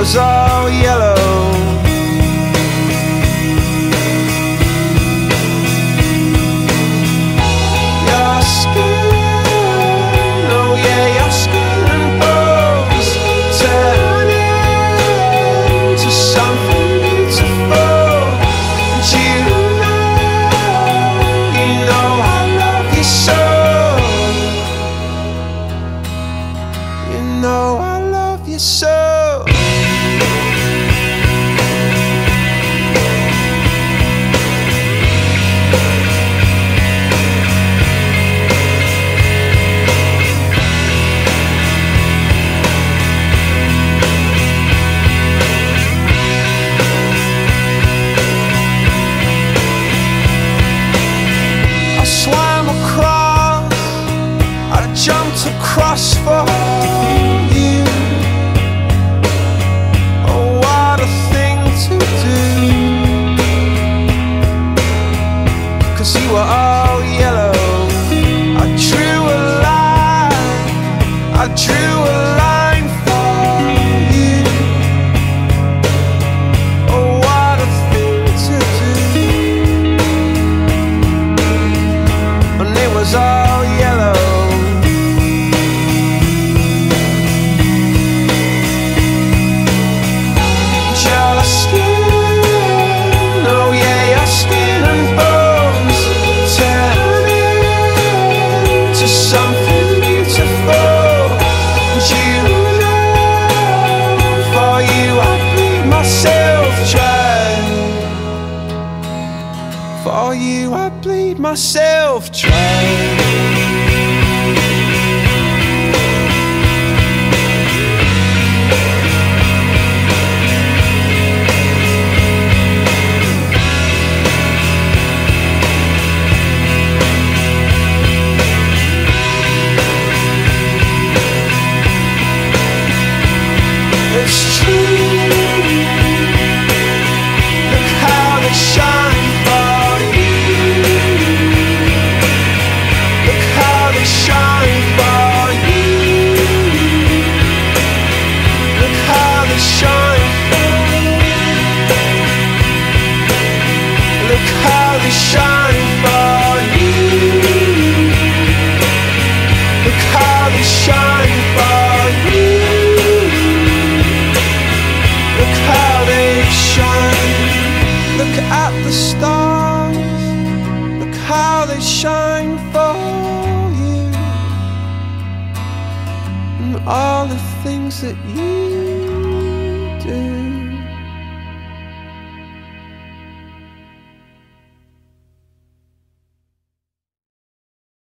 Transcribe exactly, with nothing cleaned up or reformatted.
was all yellow. Your skin, oh yeah, your skin and bones turn into something beautiful. And you know, you know I love you so. You know I love you so. Swam across, I jumped across for you. Oh, what a thing to do, 'cause you were all yellow. I drew a line, I drew a line for you. Oh, what a thing to do. And it was all yellow. Your skin, oh yeah, your skin and bones turn into something beautiful. And you know, for you I'd bleed myself dry. For you I'd bleed myself dry. It's true. Look how they shine for you. Look how they shine for you. Look how they shine for you. Look how they shine for you. Look how they shine for you. Look how they shine. Look at the stars. Look how they shine for you. And all the things that you